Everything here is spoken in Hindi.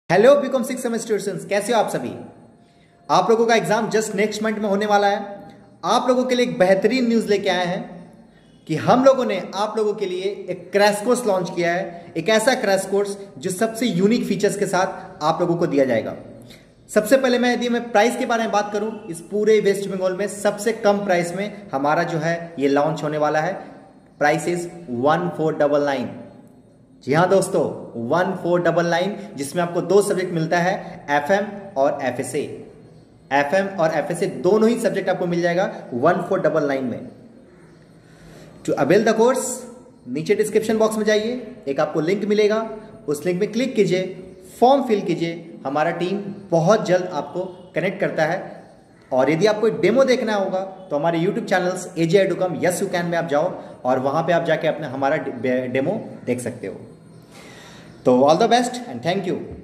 हेलो बीकॉम 6 सेमेस्टर स्टूडेंट्स, कैसे हो आप सभी। आप लोगों का एग्जाम जस्ट नेक्स्ट मंथ में होने वाला है। आप लोगों के लिए एक बेहतरीन न्यूज़ लेके आए हैं कि हम लोगों ने आप लोगों के लिए एक क्रैश कोर्स लॉन्च किया है। एक ऐसा क्रैश कोर्स जो सबसे यूनिक फीचर्स के साथ आप लोगों को दिया जाएगा। सबसे पहले मैं प्राइस के बारे में बात करूं, इस पूरे वेस्ट बंगाल में सबसे कम प्राइस में हमारा जो है ये लॉन्च होने वाला है। Price is 1499। जी हाँ दोस्तों, 1499, जिसमें आपको दो सब्जेक्ट मिलता है, एफएम और एफएसए। एफएम और एफएसए दोनों ही सब्जेक्ट आपको मिल जाएगा 1499 में। टू अवेल द कोर्स, नीचे डिस्क्रिप्शन बॉक्स में जाइए, एक आपको लिंक मिलेगा, उस लिंक में क्लिक कीजिए, फॉर्म फिल कीजिए। हमारा टीम बहुत जल्द आपको कनेक्ट करता है। और यदि आपको डेमो देखना होगा तो हमारे YouTube channels AJ Educom yes you can में आप जाओ और वहां पे आप जाके अपने हमारा डेमो देख सकते हो। तो all the best and thank you.